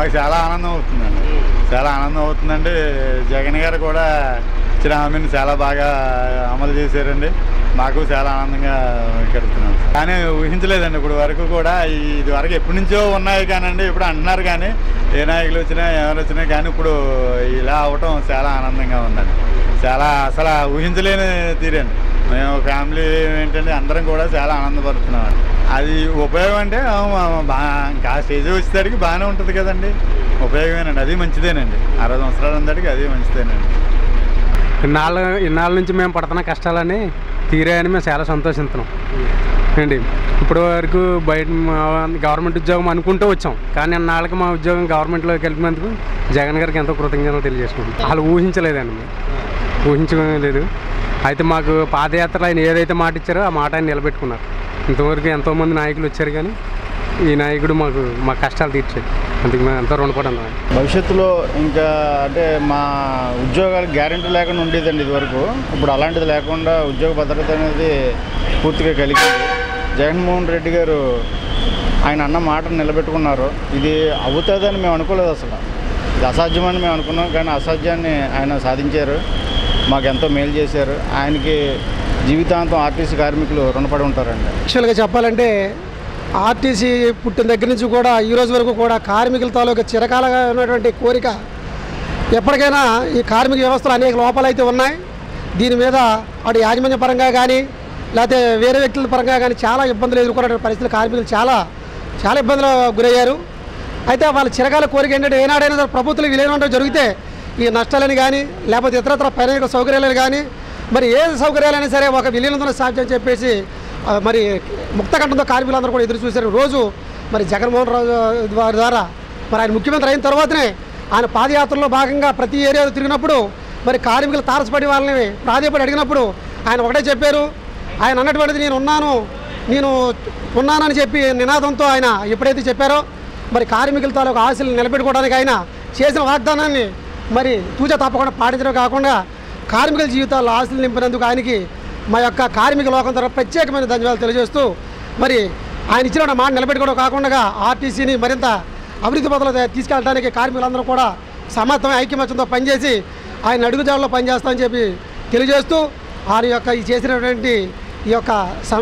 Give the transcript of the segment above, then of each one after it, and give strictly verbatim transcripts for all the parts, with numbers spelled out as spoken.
మాకు చాలా ఆనందం అవుతుందండి, చాలా ఆనందం అవుతుందండి. జగన్ గారు కూడా ఇచ్చిన హామీని చాలా బాగా అమలు చేశారండి. మాకు చాలా ఆనందంగా గడుపుతున్నాం. కానీ ఊహించలేదండి ఇప్పుడు వరకు కూడా. ఇది వరకు ఎప్పటి నుంచో ఉన్నాయి కానండి, ఇప్పుడు అంటున్నారు కానీ ఏ నాయకులు వచ్చినా ఎవరు వచ్చినా కానీ ఇప్పుడు ఇలా అవటం చాలా ఆనందంగా ఉందండి. చాలా అసలు ఊహించలేని తీరండి. మేము ఫ్యామిలీ ఏంటంటే అందరం కూడా చాలా ఆనందపడుతున్నాం. అది ఉపయోగం అంటే బా ఇంకా స్టేజ్ వచ్చేసరికి బాగానే ఉంటుంది కదండి, ఉపయోగమేనండి. అది మంచిదేనండి, అరవై సంవత్సరాల అందరికి అది మంచిదేనండి. ఇన్నాళ్ళ ఇన్నాళ్ళ నుంచి మేము పడుతున్న కష్టాలని తీరాయని మేము చాలా సంతోషిస్తున్నాం అండి. ఇప్పటి వరకు బయట గవర్నమెంట్ ఉద్యోగం అనుకుంటూ వచ్చాం, కానీ అన్నాళ్ళకి మా ఉద్యోగం గవర్నమెంట్లోకి వెళ్ళినందుకు జగన్ గారికి ఎంతో కృతజ్ఞతలు తెలియజేసుకుంటాం. వాళ్ళు ఊహించలేదండి, మేము ఊహించలేదు. అయితే మాకు పాదయాత్రలో ఆయన ఏదైతే మాట ఇచ్చారో ఆ మాట ఆయన నిలబెట్టుకున్నారు. ఇంతవరకు ఎంతోమంది నాయకులు వచ్చారు కానీ ఈ నాయకుడు మాకు మా కష్టాలు తీర్చాడు, అందుకు మేము ఎంతో రుణపడి ఉన్నాం. భవిష్యత్తులో ఇంకా అంటే మా ఉద్యోగాలు గ్యారెంటీ లేకుండా ఉండేదండి ఇదివరకు. ఇప్పుడు అలాంటిది లేకుండా ఉద్యోగ భద్రత అనేది పూర్తిగా కలిగింది. జగన్మోహన్ రెడ్డి గారు ఆయన అన్న మాటను నిలబెట్టుకున్నారు. ఇది అవుతుందని మేము అనుకోలేదు, అసలు ఇది అసాధ్యమని మేము అనుకున్నాం, కానీ అసాధ్యాన్ని ఆయన సాధించారు. మాకు ఎంతో మేలు చేశారు. ఆయనకి జీవితాంతం ఆర్టీసీ కార్మికులు రుణపడి ఉంటారండి. యాక్చువల్గా చెప్పాలంటే ఆర్టీసీ పుట్టిన దగ్గర నుంచి కూడా ఈ రోజు వరకు కూడా కార్మికుల తాలూకా చిరకాలంగా ఉన్నటువంటి కోరిక, ఎప్పటికైనా ఈ కార్మిక వ్యవస్థలో అనేక లోపాలు అయితే ఉన్నాయి. దీని మీద అటు యాజమాన్య పరంగా కానీ లేకపోతే వేరే వ్యక్తుల పరంగా కానీ చాలా ఇబ్బందులు ఎదుర్కొనే పరిస్థితులు కార్మికులు చాలా చాలా ఇబ్బందులు గురయ్యారు. అయితే వాళ్ళ చిరకాల కోరిక ఏంటంటే ఏనాడైనా ప్రభుత్వం విలీనం జరిగితే ఈ నష్టాలని కానీ లేకపోతే ఇతరత్ర పైన సౌకర్యాలను కానీ మరి ఏ సౌకర్యాలైనా సరే ఒక విలీనంతో సాధ్యం చెప్పేసి మరి ముక్తకంఠంతో కార్మికులందరూ కూడా ఎదురు చూశారు. రోజు మరి జగన్మోహన్ రావు వారి ద్వారా మరి ఆయన ముఖ్యమంత్రి అయిన తర్వాతనే ఆయన పాదయాత్రలో భాగంగా ప్రతి ఏరియాలో తిరిగినప్పుడు మరి కార్మికులు తారసపడి వాళ్ళని ప్రాధాన్యపడి అడిగినప్పుడు ఆయన ఒకటే చెప్పారు. ఆయన అన్నటువంటిది నేను ఉన్నాను నేను ఉన్నానని చెప్పి నినాదంతో ఆయన ఎప్పుడైతే చెప్పారో మరి కార్మికుల తాలూకు ఆశలు నిలబెట్టుకోవడానికి ఆయన చేసిన వాగ్దానాన్ని మరి తూచా తప్పకుండా పాటించడం కాకుండా కార్మికుల జీవితాల్లో ఆశలు నింపినందుకు ఆయనకి మా యొక్క కార్మిక లోకం తరఫున ప్రత్యేకమైన ధన్యవాదాలు తెలియజేస్తూ మరి ఆయన ఇచ్చిన మాట నిలబెట్టుకోవడం కాకుండా ఆర్టీసీని మరింత అభివృద్ధి పథంలో తీసుకెళ్ళడానికి కార్మికులందరూ కూడా సమర్థమైన ఐక్యమత్యంతో పనిచేసి ఆయన అడుగుజాడలో పనిచేస్తామని చెప్పి తెలియజేస్తూ ఆయన యొక్క ఈ చేసినటువంటి ఈ యొక్క సమ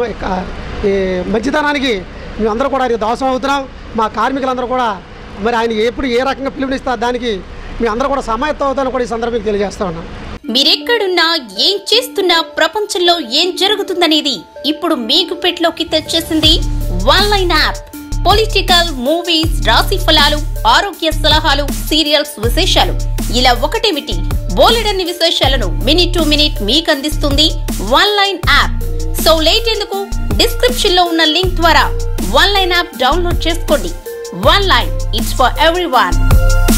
ఈ మంచితనానికి మేమందరూ కూడా ఆయన దాసం అవుతున్నాం. మా కార్మికులందరూ కూడా మరి ఆయన ఎప్పుడు ఏ రకంగా పిలుపునిస్తారు దానికి మీ అందరూ కూడా సమాయత్తం అవుతారని కూడా ఈ సందర్భంగా తెలియజేస్తా ఉన్నాం. మీరెక్కడున్నా ఏం చేస్తున్నా ప్రపంచంలో ఏం జరుగుతుందనేది ఇప్పుడు మీకు పెట్లోకి తెచ్చేసింది one line app. Political, movies, రాశి ఫలాలు, ఆరోగ్య సలహాలు, సీరియల్స్ విశేషాలు ఇలా ఒకటేమిటి బోలెడన్ని విశేషాలను మినిట్ టు మినిట్ మీకు అందిస్తుంది one line app. So late ఎందుకు, డిస్క్రిప్షన్ లో ఉన్న లింక్ ద్వారా వన్ లైన్ యాప్ డౌన్లోడ్ చేసుకోండి. One line, it's for everyone.